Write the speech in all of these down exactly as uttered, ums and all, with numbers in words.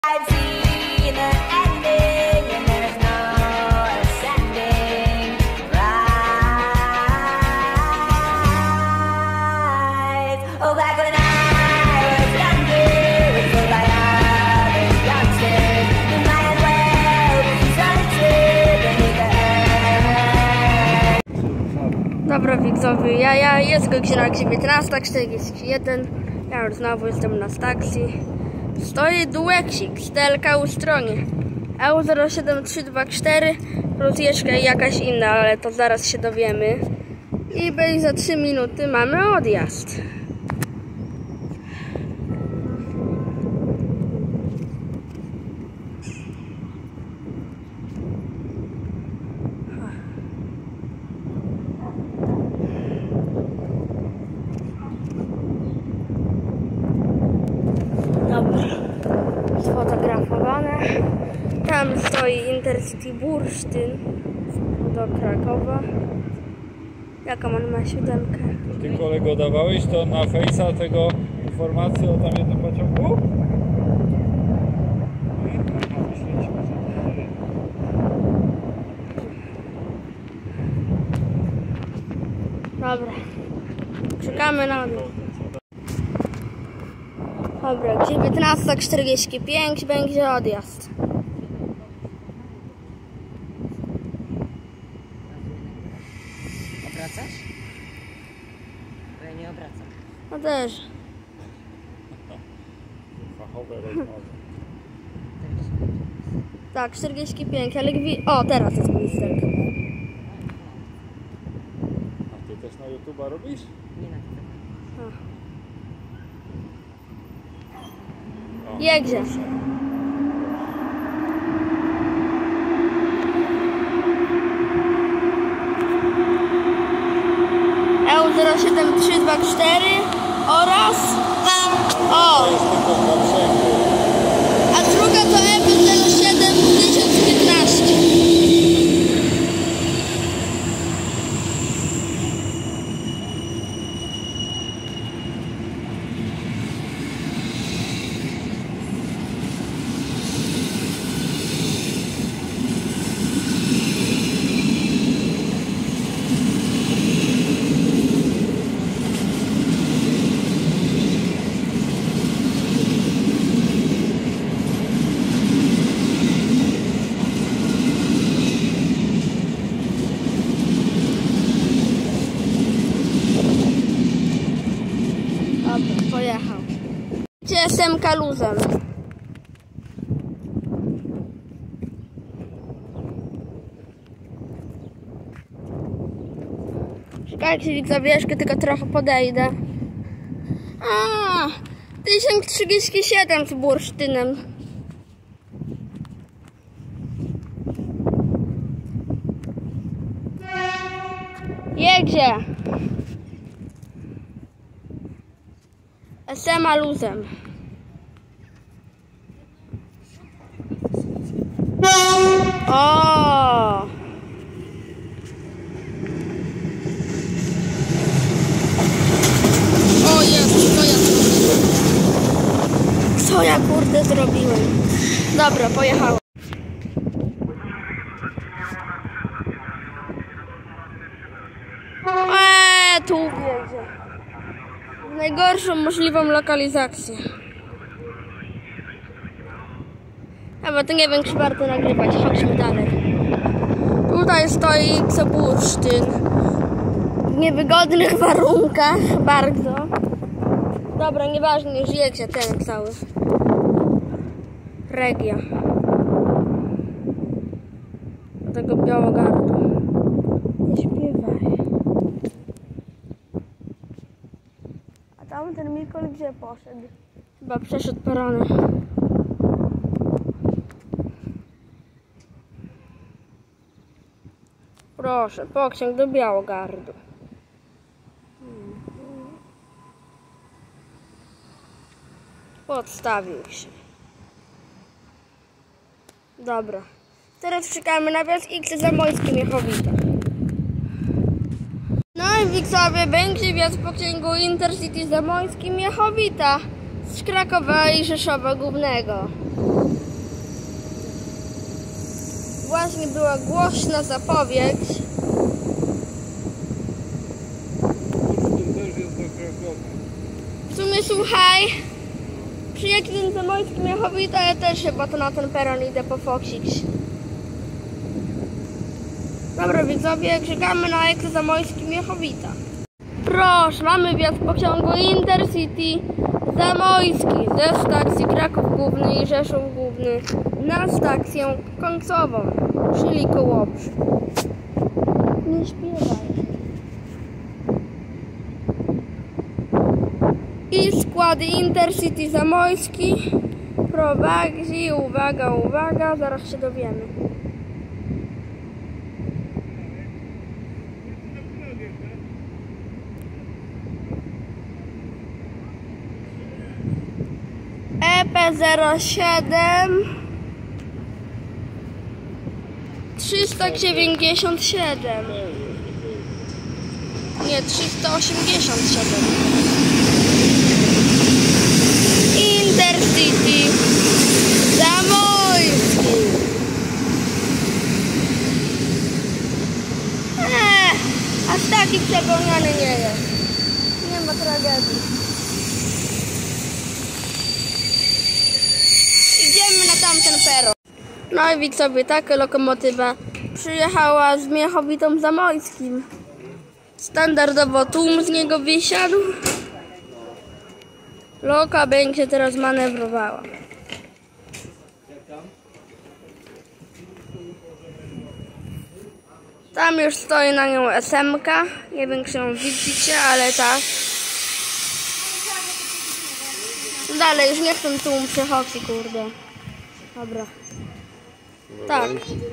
I've seen an ending and there's no ascending right. Oh, back when I was younger, filled by other youngsters, we might as well be sunset beneath the earth. Dobra widzowie, ja, ja jest godzina dziewiętnasta czterdzieści jeden. Ja już znowu jestem na stacji. Stoi dueksik, stelka u stronie E zero siedem trzy dwa cztery plus jeszcze jakaś inna, ale to zaraz się dowiemy. I będzie za trzy minuty mamy odjazd. Dobra, sfotografowane. Tam stoi Intercity Bursztyn do Krakowa. Jaką on ma siódemkę? Ty kolego dawałeś to na Face'a tego informację o tam jednym pociągu? Dobra, czekamy na mnie. Dobra, dziewiętnasta czterdzieści pięć będzie odjazd. Obracasz? Bo ja nie obracam. No też. Fachowe rozmowy. Tak, czterdzieści pięć, ale gwi... O, teraz jest gwizdek. A ty też na YouTube'a robisz? Nie na to. Jedzie. E zero siedem trzy dwa cztery oraz o, a druga to E zero siedem tysiąc piętnaście. Dobra, pojechał. Gdzie jestem kaluzem? Czekajcie, widzowieszkę, tylko trochę podejdę. A, tysiąc trzydzieści siedem z bursztynem. Jedzie. S M A luzem. O! O Jezu, co ja zrobiłem? Co ja kurde zrobiłem? Dobra, pojechałem. Eee, tu jedzie. W najgorszą możliwą lokalizację. Chyba to nie wiem, czy warto nagrywać. Chodźmy dalej. Tutaj stoi Bursztyn. W niewygodnych warunkach. Bardzo. Dobra, nieważne, już jedzie ten cały. Regia. Do tego Białogardu. Nie śpiewaj. A tam ten Mikol gdzie poszedł? Chyba przeszedł perony. Proszę, pociąg do Białogardu. Podstawił się. Dobra. Teraz czekamy na wjazd X Zamojski Miechowita. No i widzowie, będzie wjazd pociągu Intercity Zamojski Miechowita z Krakowa i Rzeszowa Głównego. właśnie była głośna zapowiedź. Bursztyn też jest do Krakowa. W sumie słuchaj, przyjaciół ten Zamojski Miechowita, ja też chyba to na ten peron idę po Foxix. Dobra widzowie, czekamy na Eksy Zamojski Miechowita. Proszę, mamy wjazd pociągu Intercity Zamojski ze stacji Kraków Główny i Rzeszów Główny na stację końcową, czyli Kołobrzeg. Nie śpiewaj. I składy Intercity Zamojski prowadzi, uwaga, uwaga, zaraz się dowiemy. E P zero siedem trzysta dziewięćdziesiąt siedem. Nie, trzysta osiemdziesiąt siedem. Intercity Zamojski. Eee, aż taki przepełniony nie jest. Nie ma tragedii. Idziemy na tamten peron. No i widzowie, taka lokomotywa przyjechała z Miechowitą Zamojskim. Standardowo tłum z niego wysiadł. Loka będzie teraz manewrowała. Tam już stoi na nią S M ka. Nie wiem, czy ją widzicie, ale tak. Dalej, już niech ten tłum przechodzi, kurde. Dobra. Tak.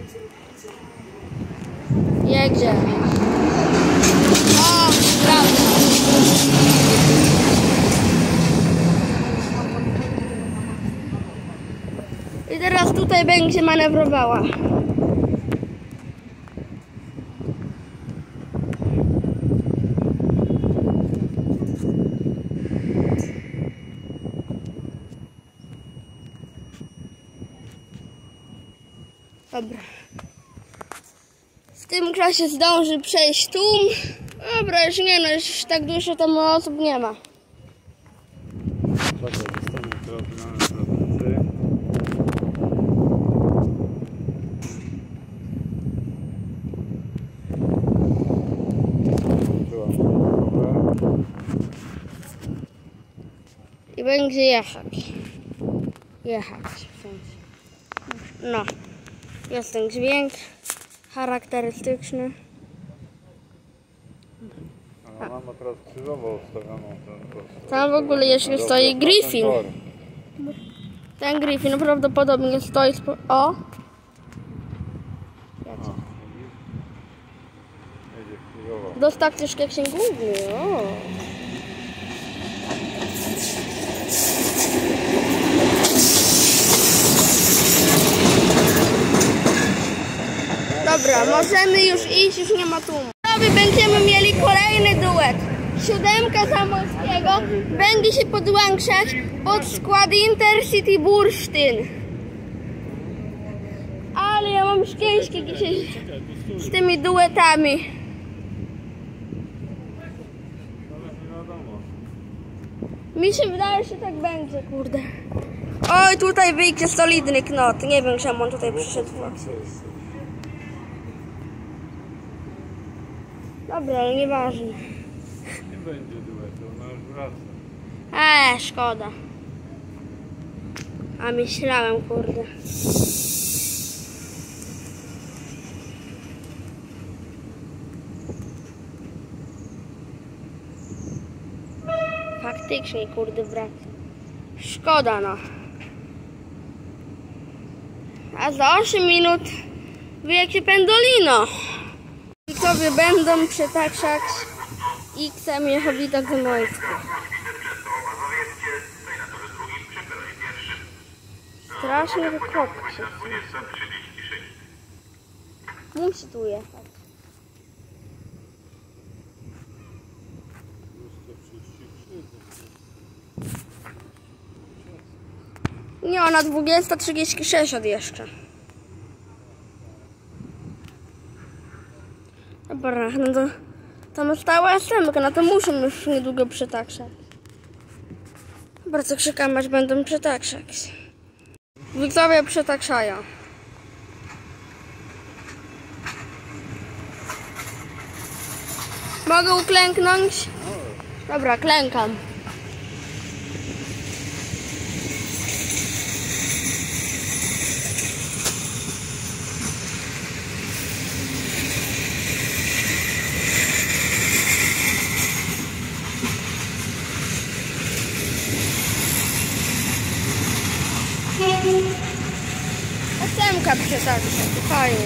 Jedzie. O, brawo. I teraz tutaj będzie manewrowała. Dobra. W tym czasie zdąży przejść tłum. Dobra, już nie no, już tak dużo tam osób nie ma. Czekaj, zostawię teraz na prezentację. I będzie jechać. Jechać w sensie. No. Jest ten dźwięk charakterystyczny. Ale mamy teraz krzyżowo ustawioną ten post. Tam w ogóle jeszcze stoi Griffin. Ten Griffin prawdopodobnie stoi... Spo... O! Jedzie krzyżowo. Do stacji Szczecin Główny. O! Dobra, możemy już iść, już nie ma tłumu. Sobie będziemy mieli kolejny duet. Siódemka Zamojskiego będzie się podłączać pod skład Intercity Bursztyn. Ale ja mam szczęście dzisiaj z tymi duetami. Mi się wydaje, że tak będzie, kurde. Oj, tutaj wyjdzie solidny knot. Nie wiem, czemu on tutaj przyszedł. Dobra, ale nieważne. Nie będzie duetu, ona już wraca. Eee, szkoda. A myślałem, kurde. Faktycznie, kurde, wraca. Szkoda, no. A za osiem minut wyjedzie Pendolino. I sobie będą przetaczać X-em Miechowita Zamojski. Strasznie wykopać się. Musi tu jechać. Nie, ona dwudziesta trzydzieści sześć odjeżdża. Dobra, no to tam stała esemka, no to muszę już niedługo przetakszać. Bardzo czekam, aż będą przetakszać. Widzowie przetakszają. Mogę uklęknąć? Dobra, klękam. Esemka przesadza, fajnie.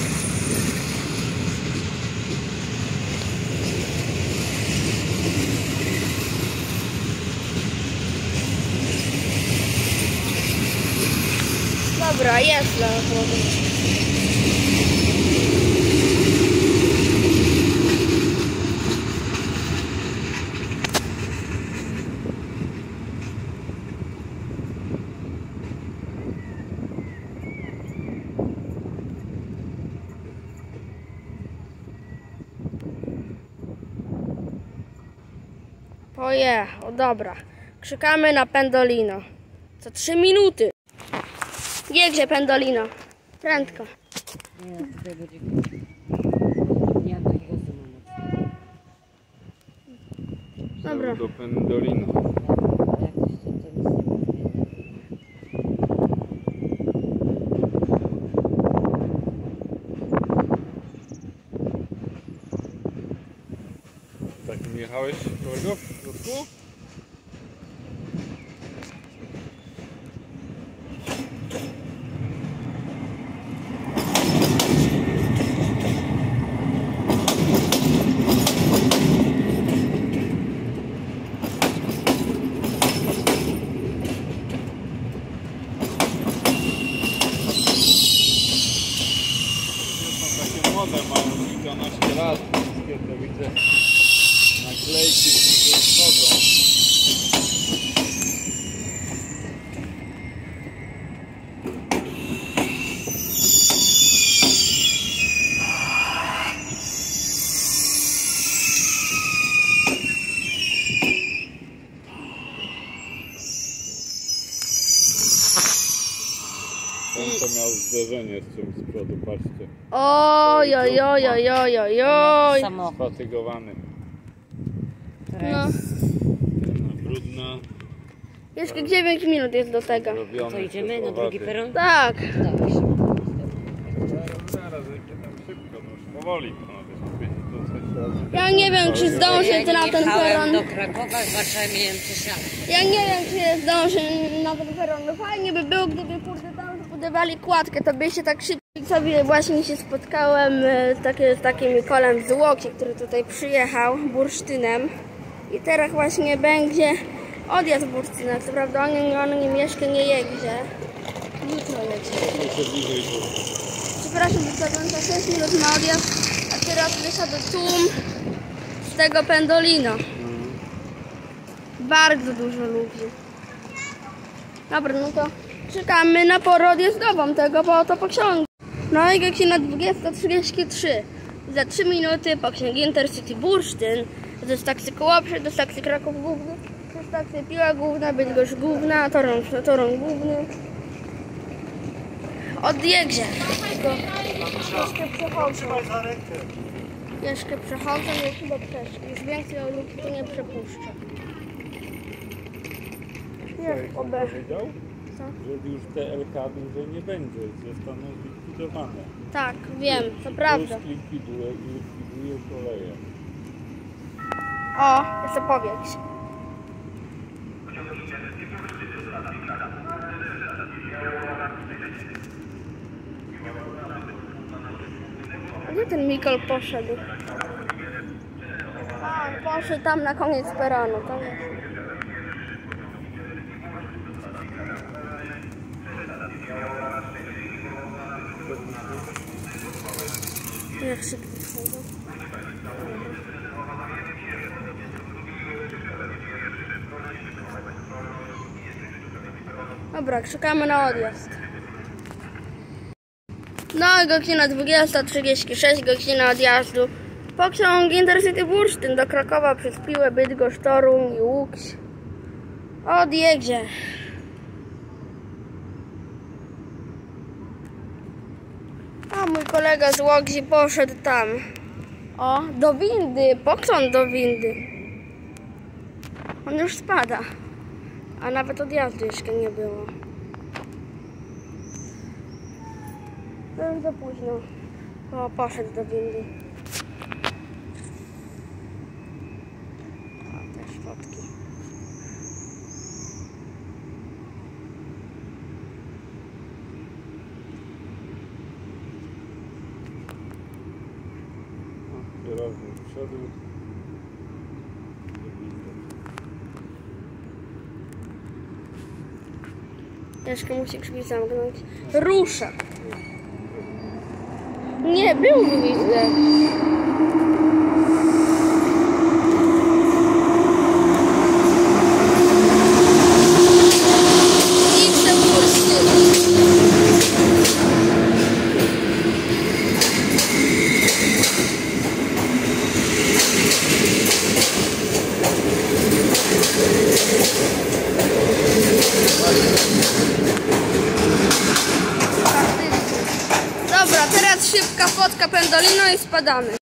Dobra, jest dla wody. Oje, o dobra. Krzykamy na pendolino. Co trzy minuty. Jedzie pendolino. Prędko. Nie, tutaj będzie... Nie mam takiego sumu. Dobra. Do pendolino. Ale jak coś to, to nic nie mówię. Takim jechałeś kolego w środku? Młode mają kilkanaście lat, wszystkie to widzę naklejki, które wchodzą. Ten to miał zderzenie z czymś z przodu, patrzcie. Oj, oj, oj, oj, oj, oj, oj. Samochód. Sfatygowany. No. Brudna, Jeszcze dziewięć minut jest do tego. robiony. To idziemy na drugi peron? Tak. Dawaj szybko. Zaraz, jakie tam szybko, no już powoli panowie. To coś raz- Ja nie wiem, czy zdążę Ja na ten jechałem peron. do Krakowa, w Warszawie miałem przesiadkę. Ja nie wiem, czy zdążę na ten peron. No fajnie by było, gdyby kurde tam budowali kładkę, to by się tak szybko. Sobie właśnie się spotkałem e, takie, z takim Mikolem z Łoki, który tutaj przyjechał bursztynem. I teraz właśnie będzie odjazd bursztyna. Co prawda on, nie- on nie mieszka, nie jedzie. Jutro jedzie. Jeszcze bliżej było. Przepraszam, że za sześć minut na odjazd, a teraz wyszedł tłum z tego pendolino. Bardzo dużo ludzi. Dobra, no to czekamy na porę odjazdową tego, bo to pociągu. No i godzina dwudziesta trzydzieści trzy. Za trzy minuty pociąg Intercity Bursztyn. To jest taksy Kołobrzeg, to jest taksy Kraków Główny, to jest taksy Piła Główna, Bydgoszcz Główna, Toruń, Toruń Główny. Odjedzie. Tylko jeszcze przechodzą. Jeszcze przechodzą i chyba przeszli. Już więcej ludzi tu nie przepuszcza. Jest On obe. powiedział, Co? że już te L K dłużej nie będzie, zostaną zlikwidowane. Tak, wiem, to prawda. Polsk likwiduje i likwiduje koleje. O, jest opowieść. A gdzie ten Mikol poszedł? A, on poszedł tam na koniec peronu. Tam jest. Jak szybko wchodzą. Dobra, czekamy na odjazd. No, godzina dwudziesta trzydzieści sześć, godzina odjazdu. Pociąg Intercity Bursztyn do Krakowa przez Piłę, Bydgoszcz, Toruń i Łódź odjedzie. A mój kolega z Łodzi poszedł tam. O, do windy, pokrąt do windy. On już spada. A nawet odjazdu jeszcze nie było. To już za późno. O, poszedł do windy. O, też fotki. Kierownik wszedł. Jeszcze musi drzwi zamknąć. Rusza. Nie, był gwizdek. Gwizdek Bursztyn. Dobra, teraz szybka fotka pendolino i spadamy.